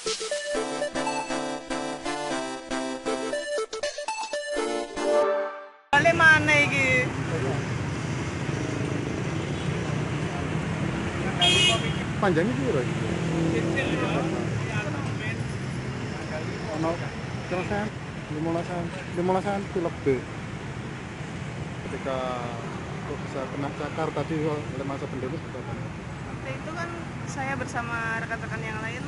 Balik mana iki? Panjangnya piro iki? Ono terusan 15-an itu lebih. Ketika kok bisa kena cakar tadi oleh masa pendemo seperti apa? Waktu itu kan saya bersama rekan-rekan yang lain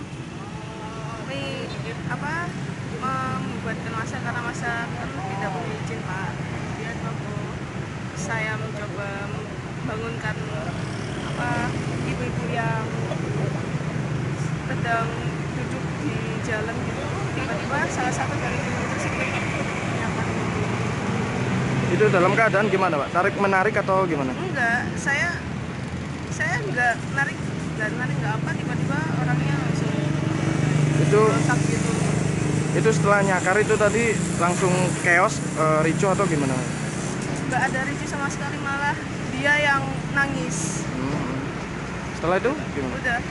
membuatkan masa karena masa kan tidak punya izin Pak. Kemudian waktu saya mencoba membangunkan ibu-ibu yang sedang duduk di jalan gitu, tiba-tiba salah satu dari ibu tersebut menyapa. Itu dalam keadaan gimana, Pak? Tarik menarik atau gimana? Enggak, saya enggak narik enggak apa, tiba-tiba orangnya langsung Itu merontak gitu. itu setelah nyakar itu tadi langsung chaos, ricuh atau gimana? Enggak ada ricu sama sekali, malah dia yang nangis. Setelah itu gimana? Udah.